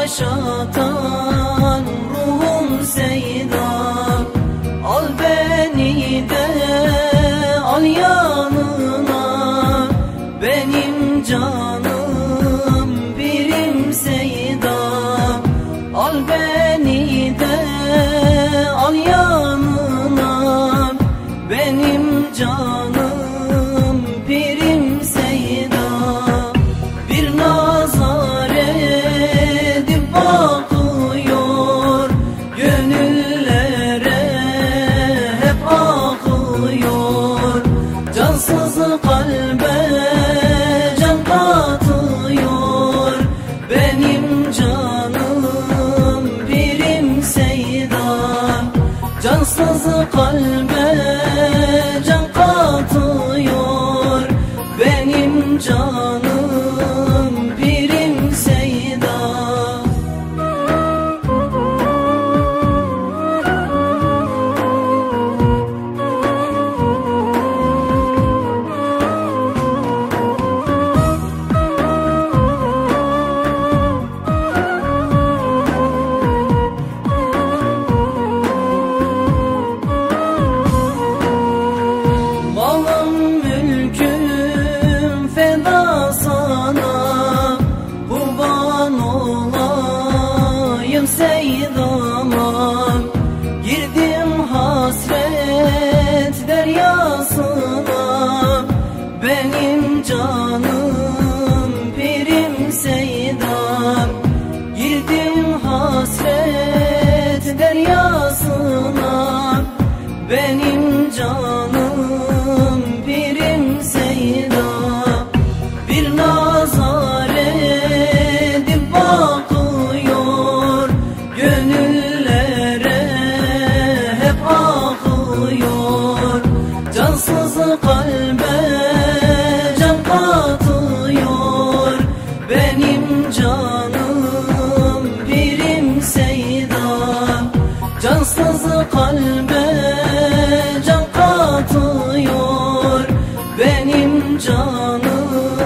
yaşatan ruhum Seyda. Al beni de al yanına, benim canım birim Seyda. Al beni de al yanına, benim canım birim Seyda. Bir nazar edip bakıyor, gönüllere hep akıyor. Cansız kalbe can katıyor, benim canım birim Seyda. Cansız kalbe can katıyor, benim canım birim Seyda. Seyda'ma girdim hasret deryasına, benim canım birim Seyda. Girdim hasret deryasına, benim canım birim Seyda. Bir nazar edip bakıyor, gönüllere hep akıyor. Cansız kalbe can katıyor, benim canım birim Seyda. Cansız kalbe can katıyor, benim canım